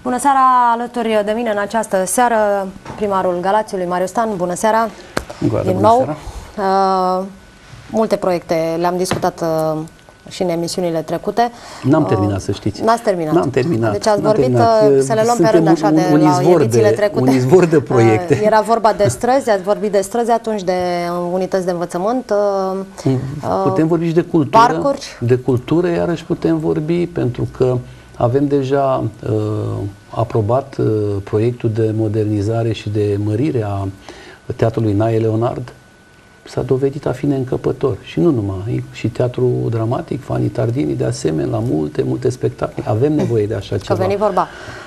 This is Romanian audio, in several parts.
Bună seara, alături de mine în această seară primarul Galațiului, Mariu Stan. Bună seara! Din nou. Multe proiecte le-am discutat și în emisiunile trecute. N-am terminat, să știți. N-ați terminat? N-am terminat. Deci ați vorbit, să le luăm pe rând așa de la edițiile trecute. Un izvor de proiecte. Era vorba de străzi, ați vorbit de străzi atunci, de unități de învățământ. Putem vorbi și de cultură. Parcuri. De cultură, iarăși putem vorbi, pentru că avem deja aprobat proiectul de modernizare și de mărire a Teatrului Nae Leonard. S-a dovedit a fi neîncăpător. Și nu numai, și teatru dramatic, Fanny Tardini, de asemenea, la multe spectacole. Avem nevoie de așa ceva. Că veni vorba.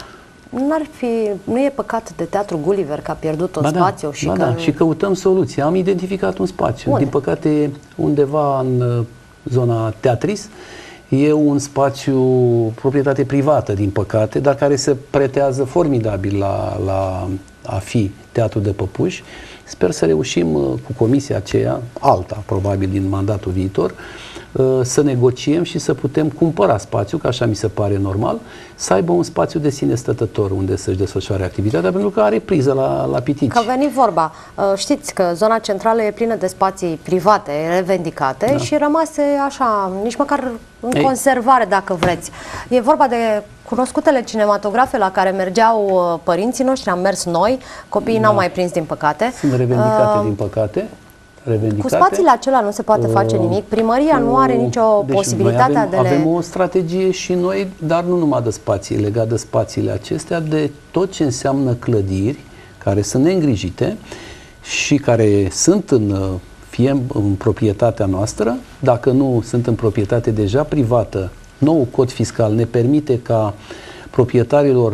Nu e păcat de Teatru Gulliver că a pierdut un spațiu? Și și căutăm soluții. Am identificat un spațiu. Unde? Din păcate, undeva în zona Teatris, e un spațiu proprietate privată, din păcate, dar care se pretează formidabil la a fi teatru de păpuși. Sper să reușim cu comisia aceea, alta probabil din mandatul viitor, să negociem și să putem cumpăra spațiu, că așa mi se pare normal, să aibă un spațiu de sine stătător unde să-și desfășoare activitatea, pentru că are priză la pitici. Că veni vorba. Știți că zona centrală e plină de spații private, revendicate și rămase așa, nici măcar în conservare, dacă vreți. E vorba de cunoscutele cinematografe la care mergeau părinții noștri, am mers noi, copiii n-au mai prins, din păcate. Sunt revendicate, din păcate. Cu spațiile acelea nu se poate face nimic. Primăria nu are nicio posibilitate de avem o strategie și noi, dar nu numai de spații, legat de spațiile acestea, de tot ce înseamnă clădiri care sunt neîngrijite și care sunt fie în proprietatea noastră, dacă nu sunt în proprietate deja privată. Noul cod fiscal ne permite ca proprietarilor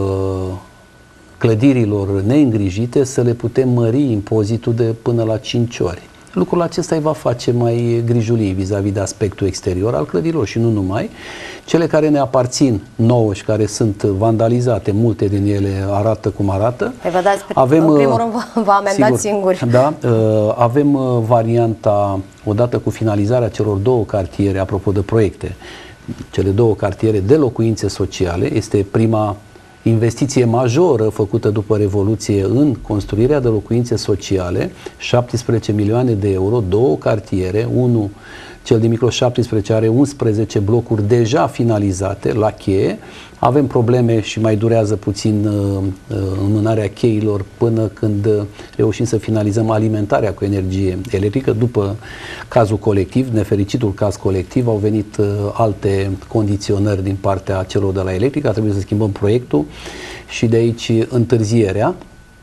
clădirilor neîngrijite să le putem mări impozitul de până la 5 ori. Lucrul acesta îi va face mai grijulii vis-a-vis de aspectul exterior al clădirilor și nu numai. Cele care ne aparțin nouă și care sunt vandalizate, multe din ele arată cum arată. Avem, în primul rând vă amendați singuri. Da, avem varianta, odată cu finalizarea celor două cartiere, apropo de proiecte, cele două cartiere de locuințe sociale, este prima investiție majoră făcută după Revoluție în construirea de locuințe sociale, 17 milioane de euro, două cartiere, unul, cel din Miclo 17, are 11 blocuri deja finalizate la cheie. Avem probleme și mai durează puțin înmânarea cheilor până când reușim să finalizăm alimentarea cu energie electrică. După cazul colectiv, nefericitul caz colectiv, au venit alte condiționări din partea celor de la electrică, a trebuit să schimbăm proiectul și de aici întârzierea.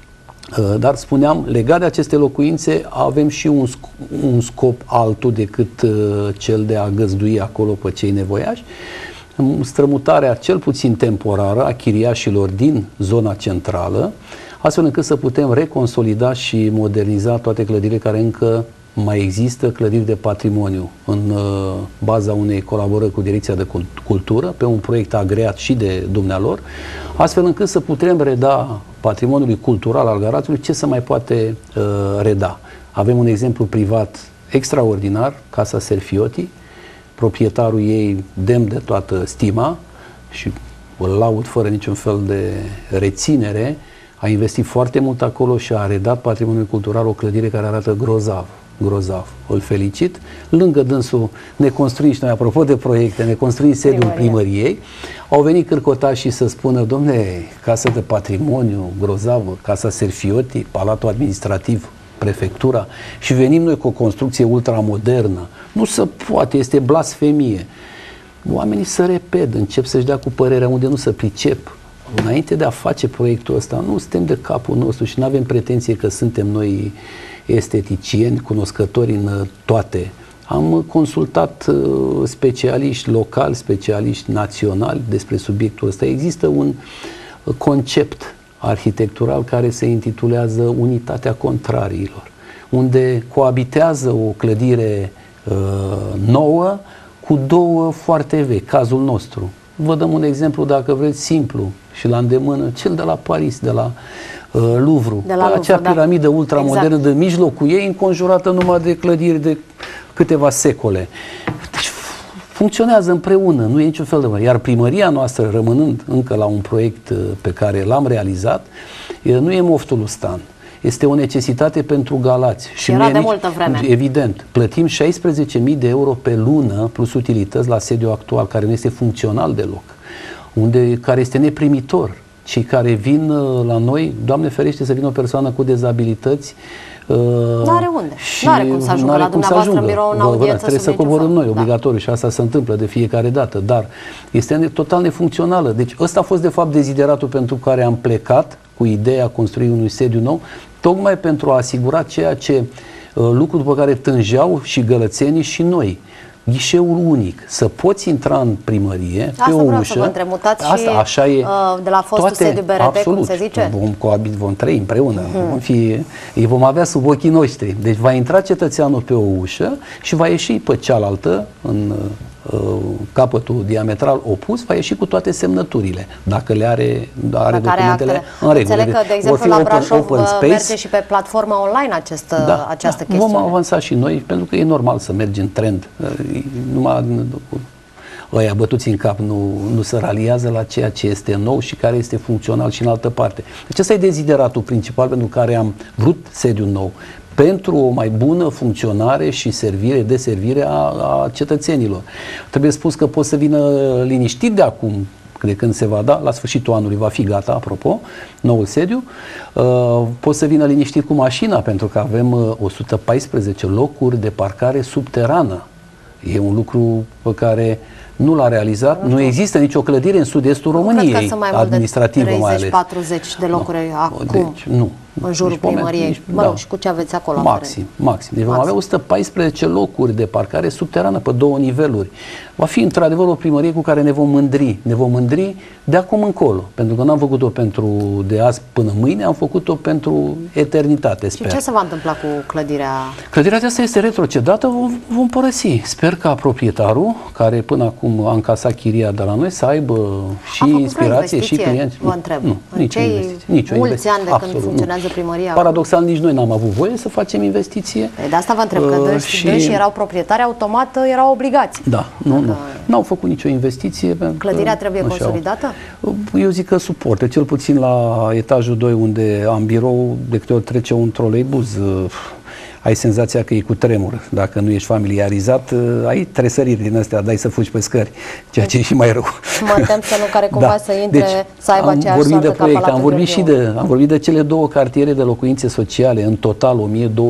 Dar spuneam, legat de aceste locuințe, avem și un scop altul decât cel de a găzdui acolo pe cei nevoiași. Strămutarea cel puțin temporară a chiriașilor din zona centrală, astfel încât să putem reconsolida și moderniza toate clădirile care încă mai există, clădiri de patrimoniu, în baza unei colaborări cu Direcția de Cultură, pe un proiect agreat și de dumnealor, astfel încât să putem reda patrimoniului cultural al Galațiului ce se mai poate reda. Avem un exemplu privat extraordinar, Casa Serfiotti, proprietarul ei demn de toată stima și îl laud fără niciun fel de reținere, a investit foarte mult acolo și a redat patrimoniul cultural, o clădire care arată grozav. Îl felicit. Lângă dânsul ne construim și noi, apropo de proiecte, ne construim sediul primăriei. Au venit cârcotașii să spună, domne, casă de patrimoniu grozavă, Casa Serfiotti, Palatul Administrativ, prefectura, și venim noi cu o construcție ultramodernă. Nu se poate, este blasfemie. Oamenii se repet, încep să-și dea cu părerea unde nu se pricep. Înainte de a face proiectul ăsta, nu suntem de capul nostru și nu avem pretenție că suntem noi esteticieni, cunoscători în toate. Am consultat specialiști locali, specialiști naționali despre subiectul ăsta. Există un concept arhitectural care se intitulează Unitatea Contrariilor, unde coabitează o clădire nouă cu două foarte vechi, cazul nostru. Vă dăm un exemplu, dacă vreți, simplu și la îndemână, cel de la Paris, de la Louvre, acea piramidă ultramodernă, de mijlocul ei înconjurată numai de clădiri de câteva secole. Deci, funcționează împreună, nu e niciun fel de... Iar primăria noastră, rămânând încă la un proiect pe care l-am realizat, nu e moftul lui Stan. Este o necesitate pentru Galați. Și era de multă vreme. Evident. Plătim 16.000 de euro pe lună plus utilități la sediul actual, care nu este funcțional deloc, care este neprimitor. Cei care vin la noi, Doamne ferește să vină o persoană cu dezabilități, nu are unde. Nu are cum să ajungă la dumneavoastră în birou în audiență. Trebuie să coborâm noi, obligatoriu, și asta se întâmplă de fiecare dată, dar este total nefuncțională. Deci ăsta a fost de fapt dezideratul pentru care am plecat cu ideea construirii unui sediu nou, tocmai pentru a asigura ceea ce lucru după care tângeau și gălățenii și noi. Ghișeul unic, să poți intra în primărie asta pe o vreau ușă. Să vă întremutați asta, și așa e, de la fostul sediu BRD, absolut, cum se zice? Vom trăi împreună, îi vom avea sub ochii noștri. Deci va intra cetățeanul pe o ușă și va ieși pe cealaltă, în capătul diametral opus, va ieși cu toate semnăturile, dacă le are documentele în regulă. Înțeleg că, de exemplu, la Brașov merge și pe platforma online această chestiune. Vom avansa și noi, pentru că e normal să mergi în trend. Numai ăia bătuți în cap nu se raliază la ceea ce este nou și care este funcțional și în altă parte. Deci ăsta e dezideratul principal pentru care am vrut sediu nou, pentru o mai bună funcționare și servire a cetățenilor. Trebuie spus că pot să vină liniștit de acum, de când se va da, la sfârșitul anului va fi gata, apropo, noul sediu. Pot să vină liniștit cu mașina, pentru că avem 114 locuri de parcare subterană. E un lucru pe care nu l-a realizat. Nu există nicio clădire în sud-estul României, cred că sunt mai administrativă mai ales. 30-40 de locuri acum. Deci, nu. În jurul primăriei. Și cu ce aveți acolo? Maxim. Deci vom avea 114 locuri de parcare subterană pe 2 niveluri. Va fi într-adevăr o primărie cu care ne vom mândri. Ne vom mândri de acum încolo. Pentru că n-am făcut-o de azi până mâine, am făcut-o pentru eternitate, sper. Și ce se va întâmpla cu clădirea? Clădirea aceasta este retrocedată, vom părăsi. Sper ca proprietarul, care până acum a încasat chiria de la noi, să aibă și inspirație și clienți. Vă întreb. Nu, nicio mulți ani de când funcționează primăria. Paradoxal, nici noi n-am avut voie să facem investiție. De asta vă întreb, că dânsi erau proprietari, automat erau obligați. Da, n-au făcut nicio investiție. Clădirea trebuie consolidată? Eu zic că suportă, cel puțin la etajul 2, unde am birou, de câte ori trece un troleibuz, ai senzația că e cu tremur. Dacă nu ești familiarizat, ai tresăriri din astea, dai să fugi pe scări, ceea ce e și mai rău. Mă tem să nu care cumva să intre, să aibă aceeași soartă ca Palatul am vorbit de cele 2 cartiere de locuințe sociale, în total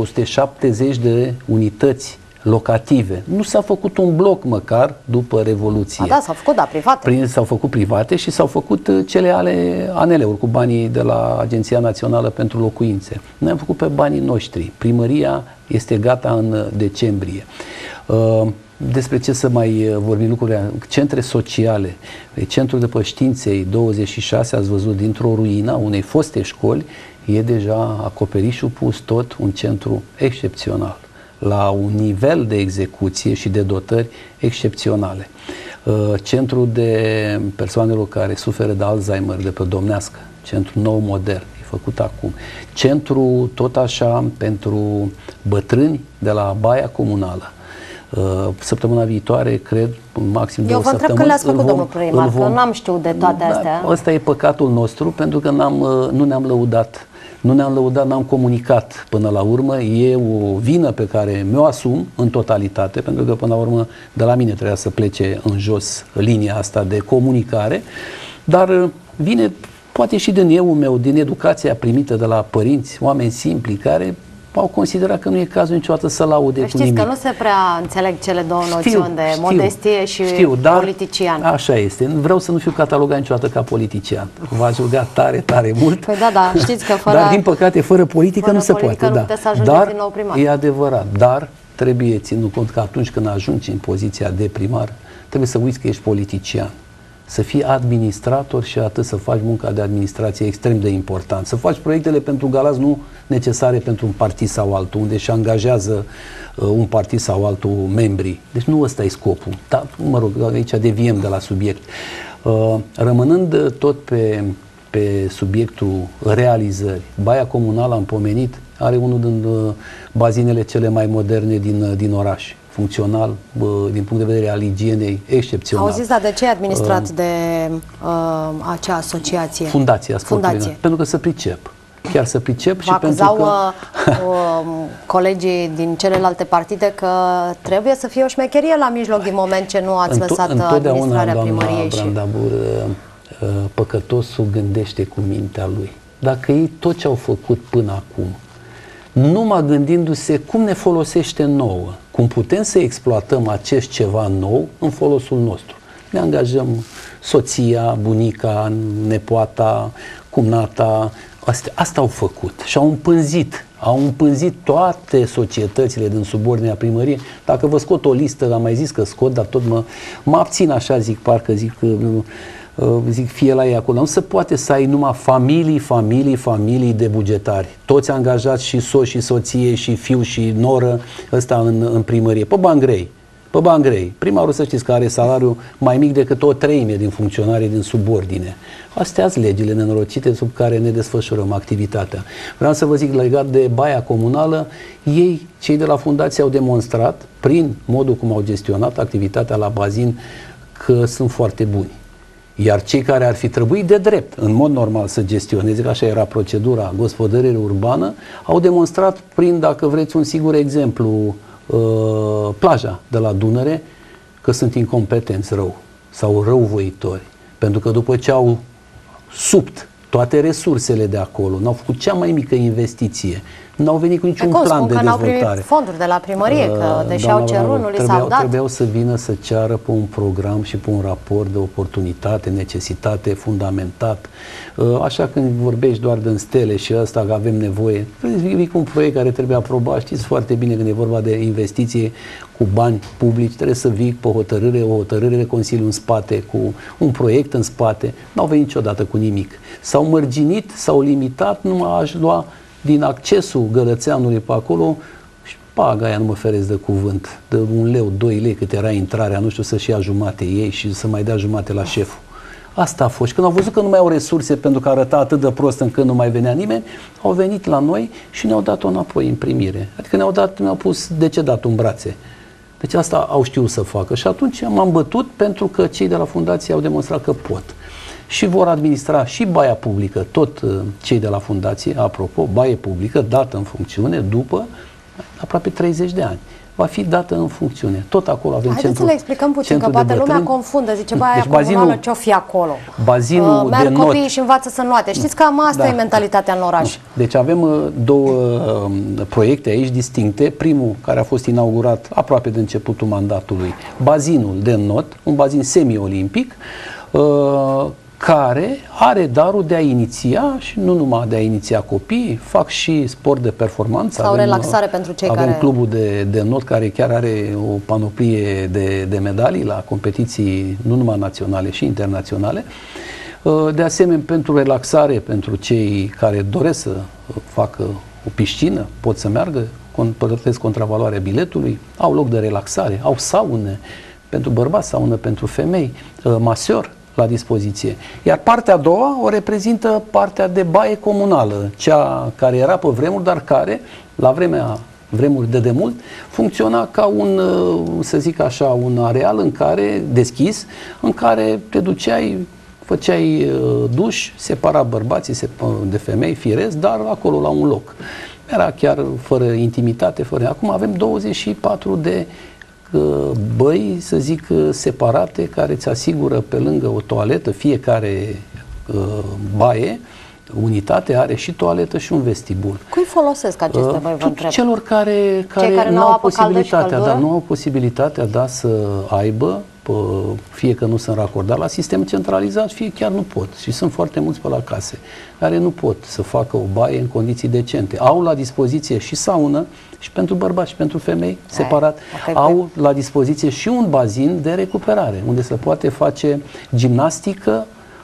1270 de unități locative. Nu s-a făcut un bloc măcar după Revoluție. Da, s-au făcut, private. S-au făcut private și s-au făcut cele ale ANL-uri cu banii de la Agenția Națională pentru Locuințe. Noi am făcut pe banii noștri. Primăria este gata în decembrie. Despre ce să mai vorbim lucrurile? Centre sociale. Centrul de Păștinței 26, ați văzut, dintr-o ruină unei foste școli, e deja acoperișul pus, tot un centru excepțional, la un nivel de execuție și de dotări excepționale. Centrul de persoanelor care suferă de Alzheimer de pe Domnească, centru nou, modern, e făcut acum. Centru tot așa pentru bătrâni de la Baia Comunală. Săptămâna viitoare, cred, maxim 2 săptămâni. Eu vă întreb când le-ați făcut, domnul primar, că n-am știut de toate astea. Ăsta e păcatul nostru, pentru că nu ne-am lăudat. N-am comunicat până la urmă. E o vină pe care mi-o asum în totalitate, pentru că până la urmă de la mine trebuia să plece în jos linia asta de comunicare, dar vine poate și din eu meu, din educația primită de la părinți, oameni simpli, care au considerat că nu e cazul niciodată să laude cu nimic. Știți că nu se prea înțeleg cele două noțiuni de modestie și politician. Așa este. Vreau să nu fiu catalogat niciodată ca politician. V-aș ruga tare, tare mult. Păi da, știți că fără... Dar din păcate, fără politică nu se poate. Nu puteți să ajungeți din nou primar. E adevărat. Dar trebuie ținut cont că atunci când ajungi în poziția de primar, trebuie să uiți că ești politician. Să fii administrator și atât, să faci munca de administrație extrem de important. Să faci proiectele pentru Galați, nu necesare pentru un partid sau altul, unde își angajează un partid sau altul membrii. Deci nu ăsta e scopul. Dar, mă rog, aici deviem de la subiect. Rămânând tot pe subiectul realizări, Baia Comunală, am pomenit, are unul din bazinele cele mai moderne din oraș. funcțional, din punct de vedere al igienei, excepțional. Auziți, dar de ce e administrat de acea asociație? Fundația Sportului. Pentru că se pricep. Chiar să pricep și pentru că... colegii din celelalte partide că trebuie să fie o șmecherie la mijloc din moment ce nu ați lăsat administrarea primăriei. Brandabur, păcătosul gândește cu mintea lui. Dacă ei tot ce au făcut până acum, numai gândindu-se cum ne folosește nouă, cum putem să exploatăm acest ceva nou în folosul nostru. Ne angajăm soția, bunica, nepoata, cumnata, asta au făcut și au împânzit toate societățile din subordinea primăriei. Dacă vă scot o listă, am mai zis că scot, dar tot mă abțin așa, zic fie la ei acolo. Nu se poate să ai numai familii de bugetari. Toți angajați și soți și soție și fiu și noră ăsta în primărie. Pe bani grei. Primarul, să știți că are salariu mai mic decât o treime din funcționarii din subordine. Astea sunt legile nenorocite sub care ne desfășurăm activitatea. Vreau să vă zic, legat de baia comunală, ei, cei de la fundație, au demonstrat, prin modul cum au gestionat activitatea la bazin, că sunt foarte buni. Iar cei care ar fi trebuit de drept, în mod normal, să gestioneze, că așa era procedura, gospodărire urbană, au demonstrat prin, dacă vreți, un sigur exemplu, plaja de la Dunăre, că sunt incompetenți sau răuvoitori. Pentru că după ce au subt toate resursele de acolo, n-au făcut cea mai mică investiție, n-au venit cu niciun plan de dezvoltare. N-au primit fonduri de la primărie, că deși au cerut, nu li s-au dat. Trebuiau să vină să ceară pe un program și pe un raport de oportunitate, necesitate, fundamentat. Așa când vorbești doar de stele și ăsta, că avem nevoie, vii cu un proiect care trebuie aprobat, știți foarte bine când e vorba de investiție cu bani publici, trebuie să vii pe o hotărâre de Consiliu în spate, cu un proiect în spate. N-au venit niciodată cu nimic. S-au mărginit, s-au limitat, numai aș lua din accesul Gălățeanului pe acolo și paga aia, nu mă feresc de cuvânt, de 1 leu, 2 lei cât era intrarea, nu știu, să-și ia jumate ei și să mai dea jumate la șeful. Asta a fost. Și când au văzut că nu mai au resurse pentru că arăta atât de prost încât nu mai venea nimeni, au venit la noi și ne-au dat-o înapoi în primire. Adică ne-au pus decedat în brațe. Deci asta au știut să facă. Și atunci m-am bătut pentru că cei de la fundație au demonstrat că pot. Și vor administra și baia publică, tot cei de la fundație, apropo, baie publică dată în funcțiune după aproape 30 de ani. Va fi dată în funcțiune. Tot acolo avem centru. Haideți să le explicăm puțin, că poate lumea confundă. Zice, baia comunală, ce-o fi acolo? Bazinul merg copiii și învață să înnoate. Știți că asta e mentalitatea în oraș. Deci avem două proiecte aici distincte. Primul, care a fost inaugurat aproape de începutul mandatului, bazinul de înnot, un bazin semi-olimpic, care are darul de a iniția și nu numai de a iniția copiii, fac și sport de performanță. Sau relaxare pentru cei care... Avem clubul de not care chiar are o panoplie de medalii la competiții nu numai naționale și internaționale. De asemenea, pentru relaxare, pentru cei care doresc să facă o piscină, pot să meargă, plătesc contravaloarea biletului, au loc de relaxare, au saune pentru bărbați, saună pentru femei, maseur la dispoziție. Iar partea a doua o reprezintă partea de baie comunală, cea care era pe vremuri, dar care, la vremuri de demult, funcționa ca un, să zic așa, un areal în care, deschis, în care te duceai, făceai duș, separa bărbații de femei, firesc, dar acolo la un loc. Era chiar fără intimitate, Acum avem 24 de băi, să zic, separate, care îți asigură pe lângă o toaletă, fiecare baie, unitate are și toaletă și un vestibul. Cui folosesc aceste băi, vă întreb? Celor care nu au posibilitatea, să aibă, fie că nu sunt racordați la sistem centralizat, fie chiar nu pot. Și sunt foarte mulți pe la case care nu pot să facă o baie în condiții decente. Au la dispoziție și saună, și pentru bărbați și pentru femei, separat. Au la dispoziție și un bazin de recuperare, unde se poate face gimnastică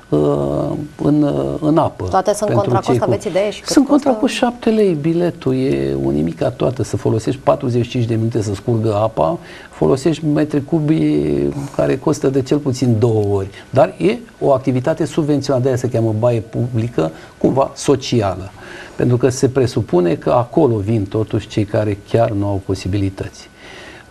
în apă. Toate sunt contra cost, aveți idee? Sunt contra cu 7 lei biletul, e o nimica toată. Să folosești 45 de minute să scurgă apa, folosești metri cubi care costă de cel puțin 2 ori. Dar e o activitate subvenționată, de aia se cheamă baie publică, cumva socială. Pentru că se presupune că acolo vin totuși cei care chiar nu au posibilități.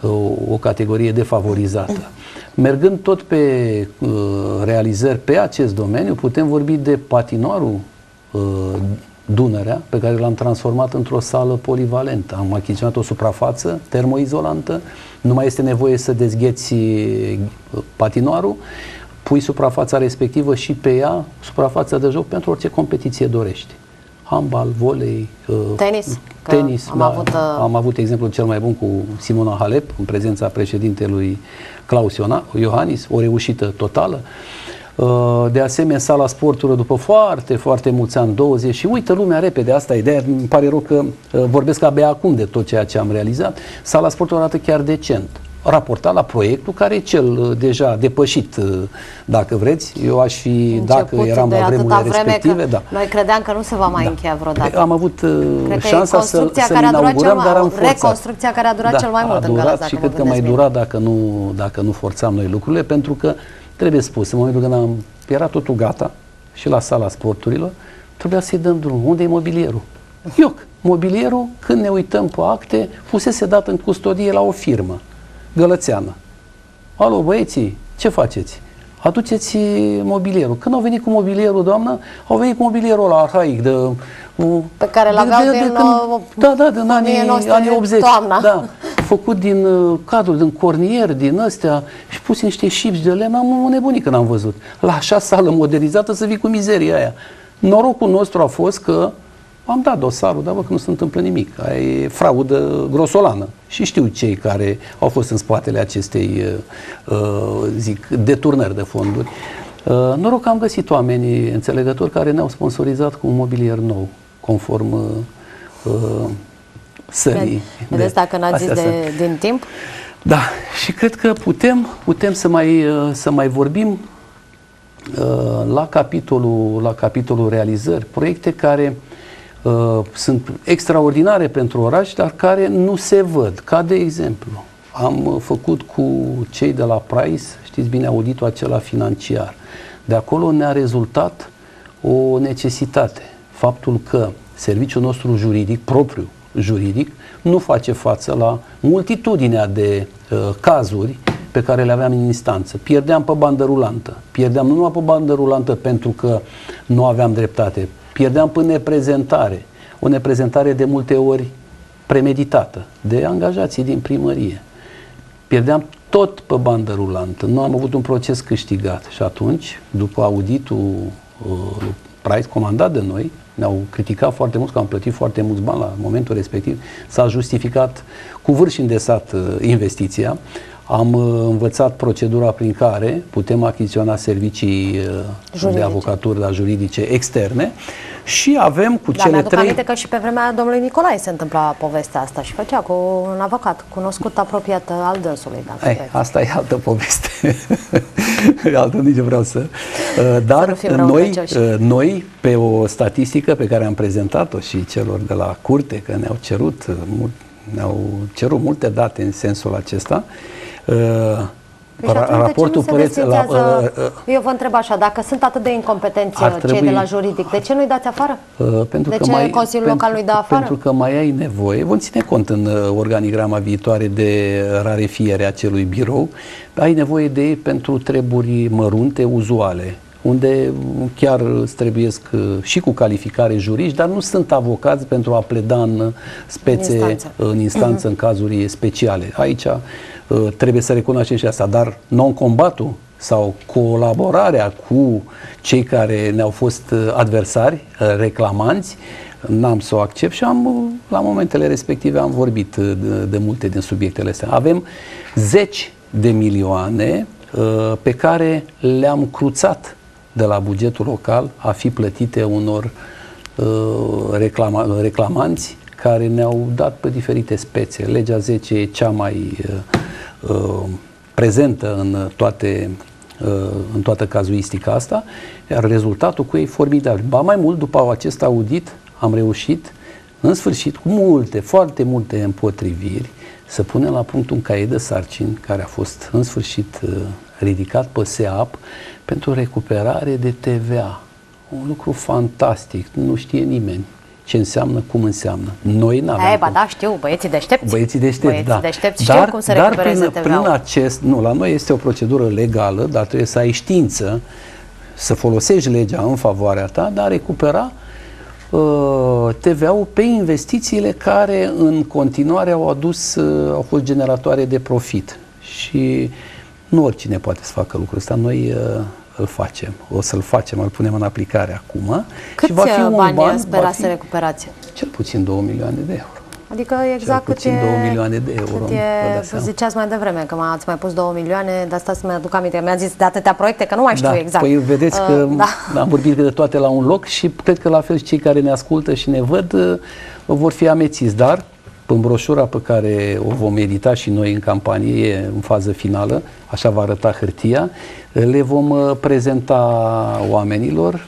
o categorie defavorizată. Mergând tot pe realizări pe acest domeniu, putem vorbi de patinoarul Dunărea, pe care l-am transformat într-o sală polivalentă. Am achiziționat o suprafață termoizolantă, nu mai este nevoie să dezgheți patinoarul, pui suprafața respectivă și pe ea suprafața de joc pentru orice competiție dorești. Handbal, volei, tenis. Am avut exemplul cel mai bun cu Simona Halep, în prezența președintelui Klaus Iohannis, o reușită totală. De asemenea, sala sporturilor, după foarte, foarte mulți ani, 20, și uită lumea repede, asta e ideea, îmi pare rău că vorbesc abia acum de tot ceea ce am realizat. Sala sporturilor arată chiar decent, raportat la proiectul care e cel deja depășit, dacă vreți. Eu aș fi, dacă eram la vremurile respective, da. Noi credeam că nu se va mai încheia vreodată. Am avut șansa să inaugurăm, dar am forțat. Reconstrucția care a durat cel mai mult în Galați, și cred că mai dura dacă nu forțam noi lucrurile, pentru că trebuie spus, în momentul când era totul gata și la sala sporturilor, trebuia să-i dăm drum. Unde e mobilierul? Mobilierul, când ne uităm pe acte, fusese dat în custodie la o firmă gălățeană. Alo, băieții, ce faceți? Aduceți mobilierul. Când au venit cu mobilierul, doamnă, au venit cu mobilierul ăla arhaic pe care l-aveau din anii 80. Toamna. Da, făcut din cadru, din cornier, din astea, și pus niște șipși de lemn. Am nebunit când am văzut. La așa sală modernizată să vii cu mizeria aia. Norocul nostru a fost că am dat dosarul, dar că nu se întâmplă nimic. Aia e fraudă grosolană. Și știu cei care au fost în spatele acestei, deturnări de fonduri. Noroc că am găsit oameni înțelegători care ne-au sponsorizat cu un mobilier nou, conform sării. Vedeți dacă n-ați zis din timp? Da, și cred că putem să mai vorbim la capitolul realizări, proiecte care sunt extraordinare pentru oraș, dar care nu se văd. Ca de exemplu, am făcut cu cei de la Price, știți bine, auditul acela financiar. De acolo ne-a rezultat o necesitate. Faptul că serviciul nostru juridic, propriu juridic, nu face față la multitudinea de cazuri pe care le aveam în instanță. Pierdeam pe bandă rulantă. Pierdeam nu numai pe bandă rulantă pentru că nu aveam dreptate. Pierdeam pe neprezentare. O neprezentare de multe ori premeditată de angajații din primărie. Pierdeam tot pe bandă rulantă. Nu am avut un proces câștigat. Și atunci, după auditul Price comandat de noi, ne-au criticat foarte mult că am plătit foarte mulți bani la momentul respectiv. S-a justificat cu vârf și îndesat investiția. Am învățat procedura prin care putem achiziționa servicii de avocatură juridice externe și avem cu cele mi-aduc trei... aminte că și pe vremea domnului Nicolae se întâmpla povestea asta și făcea cu un avocat cunoscut, apropiat al dânsului. Asta e altă poveste. Altă, nici vreau să... Dar noi, pe o statistică pe care am prezentat-o și celor de la curte, că ne-au cerut multe date în sensul acesta, raportul eu vă întreb așa, dacă sunt atât de incompetenți cei de la juridic, de ce nu-i dați afară? De ce Consiliul Local nu-i dă afară? Pentru că mai ai nevoie, vom ține cont în organigrama viitoare de rarefiere acelui birou, ai nevoie de ei pentru treburi mărunte, uzuale, unde chiar îți trebuiesc și cu calificare juriști, dar nu sunt avocați pentru a pleda în spețe, în instanță, în cazuri speciale. Aici trebuie să recunoaștem și asta, dar non-combatul sau colaborarea cu cei care ne-au fost adversari, reclamanți, n-am să o accept și la momentele respective am vorbit de multe din subiectele astea. Avem 10 de milioane pe care le-am cruțat de la bugetul local a fi plătite unor reclamanți care ne-au dat pe diferite spețe. Legea 10 e cea mai prezentă în toată cazuistica asta, iar rezultatul cu ei formidabil. Ba mai mult, după acest audit, am reușit, în sfârșit, cu foarte multe împotriviri, să punem la punct un caiet de sarcini care a fost, în sfârșit, ridicat pe SEAP pentru recuperare de TVA. Un lucru fantastic, nu știe nimeni. ce înseamnă, cum înseamnă. Noi n-avem. Ba da, știu, băieții deștepți. Băieții deștepți, da. Știu cum să recupereze TVA-ul. Prin acest, nu, la noi este o procedură legală, dar trebuie să ai știință, să folosești legea în favoarea ta, dar recupera TVA-ul pe investițiile care în continuare au fost generatoare de profit. Și nu oricine poate să facă lucrul ăsta. Noi îl facem. O să-l facem, îl punem în aplicare acum. Câți și va fi un bani sperați să recuperați? Cel puțin 2 milioane de euro. Adică exact cât e... 2 milioane de euro. Ziceați mai devreme că ați mai pus 2 milioane, dar asta să-mi aduc aminte. Mi-a zis de atâtea proiecte că nu mai știu exact. Păi vedeți că am vorbit de toate la un loc și cred că la fel și cei care ne ascultă și ne văd vor fi amețiți, dar în broșura pe care o vom edita și noi în campanie, e în fază finală, așa va arăta hârtia, le vom prezenta oamenilor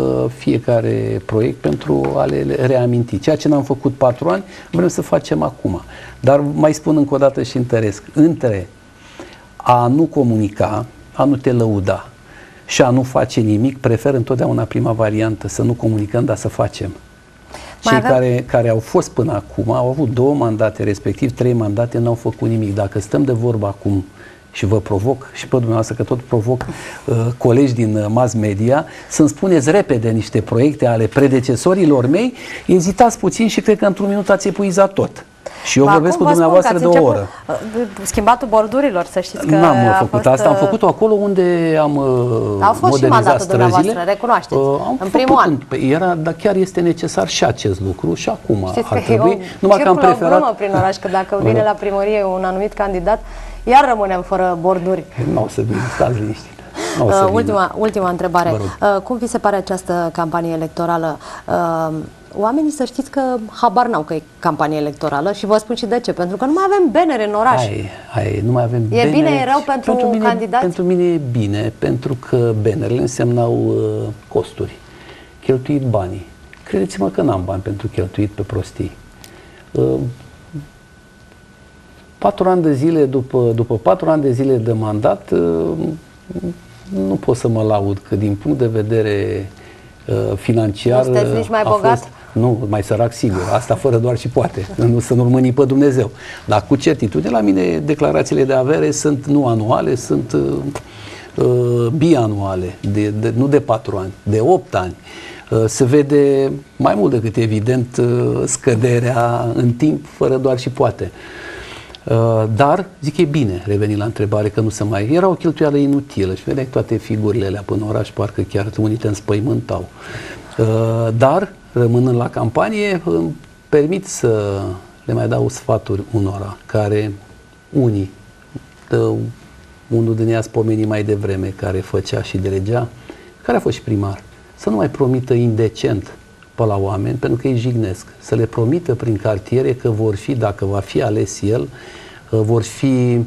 fiecare proiect pentru a le reaminti. Ceea ce n-am făcut 4 ani, vrem să facem acum. Dar mai spun încă o dată și întăresc, între a nu comunica, a nu te lăuda și a nu face nimic, prefer întotdeauna prima variantă, să nu comunicăm, dar să facem. Cei care au fost până acum, au avut 2 mandate, respectiv 3 mandate, n-au făcut nimic. Dacă stăm de vorbă acum și vă provoc, și pe dumneavoastră, că tot provoc colegi din mass media, să-mi spuneți repede niște proiecte ale predecesorilor mei, ezitați puțin și cred că într-un minut ați epuizat tot. Și eu vorbesc cu dumneavoastră de o oră. Schimbatul bordurilor, să știți că n-am făcut asta, am făcut-o acolo unde am modernizat străzile. Recunoașteți, în primul an. Dar chiar este necesar și acest lucru și acum știți ar trebui. Numai că am preferat prin oraș, că dacă vine la primărie un anumit candidat, iar rămânem fără borduri. Nu o să vină, stați liniștit. Ultima întrebare. Cum vi se pare această campanie electorală? Oamenii să știți că habar n-au că e campanie electorală și vă spun și de ce. Pentru că nu mai avem bannere în oraș. Nu mai avem bannere. E bine, e rău pentru candidați? Pentru mine e bine, pentru că bannerele însemnau costuri. Cheltuit banii. Credeți-mă că n-am bani pentru cheltuit pe prostii. 4 ani de zile, după 4 ani de zile de mandat, nu pot să mă laud că din punct de vedere financiar... Nu sunteți nici mai bogat? Nu, mai sărac sigur. Asta fără doar și poate. Să nu urmăni pe Dumnezeu. Dar cu certitudine, la mine declarațiile de avere sunt nu anuale, sunt bianuale. Nu de 4 ani, de 8 ani. Se vede mai mult decât evident scăderea în timp, fără doar și poate. Dar, zic, e bine, revenind la întrebare, că nu se mai... Era o cheltuială inutilă și vedeai toate figurile alea până oraș, parcă chiar unii te înspăimântau. Dar, rămânând la campanie, îmi permit să le mai dau sfaturi unora care, unul din ea spomeni mai devreme, care făcea și delegea, care a fost și primar, să nu mai promită indecent pe la oameni, pentru că îi jignesc. Să le promită prin cartiere că vor fi, dacă va fi ales el, vor fi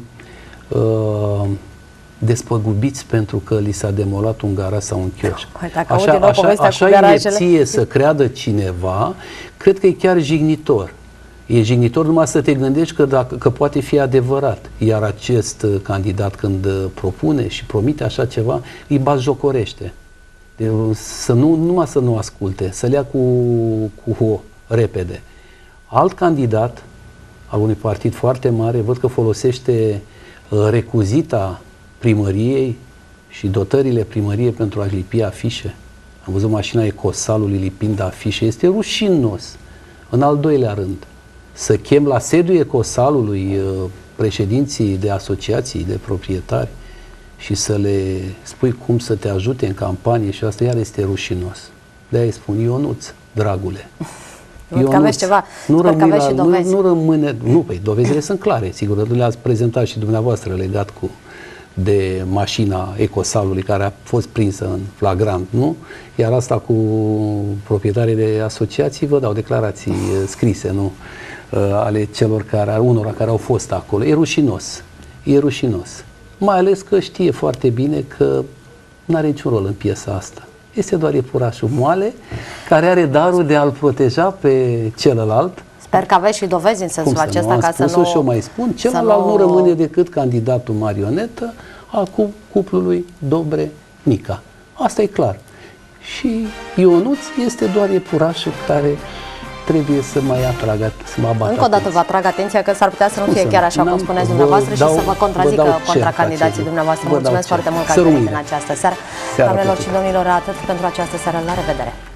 despăgubiți pentru că li s-a demolat un garaj sau un chioșc. Așa inerție să creadă cineva, cred că e chiar jignitor. E jignitor numai să te gândești că poate fi adevărat. Iar acest candidat, când propune și promite așa ceva, îi batjocorește. Numai să nu asculte, să le ia cu repede. Alt candidat al unui partid foarte mare, văd că folosește recuzita primăriei și dotările primăriei pentru a-și lipi afișe. Am văzut mașina Ecosalului lipind afișe. Este rușinos. În al doilea rând, să chem la sediul Ecosalului președinții de asociații de proprietari și să le spui cum să te ajute în campanie și asta iar este rușinos. De-aia îi spun, Ionuț, dragule. Ionuț, ceva. Nu rămâne... Păi, dovezile sunt clare, sigur, le-ați prezentat și dumneavoastră legat de mașina Ecosalului care a fost prinsă în flagrant, nu? Iar asta cu proprietarii de asociații vă dau declarații scrise, nu? Ale unora care au fost acolo. E rușinos. E rușinos. Mai ales că știe foarte bine că nu are niciun rol în piesa asta. Este doar iepurașul moale care are darul de a-l proteja pe celălalt. Sper că aveți și dovezi în sensul acesta ca să nu... Și eu mai spun, celălalt nu rămâne decât candidatul marionetă al cuplului Dobre-Nica. Asta e clar. Și Ionuț este doar iepurașul care trebuie să mai atrag, să mă abat. Încă o dată vă atrag atenția că s-ar putea să nu fie chiar așa cum spuneți dumneavoastră și să vă contrazică contracandidații dumneavoastră. Mulțumesc foarte mult că ați venit în această seară. Doamnelor și domnilor, atât pentru această seară. La revedere!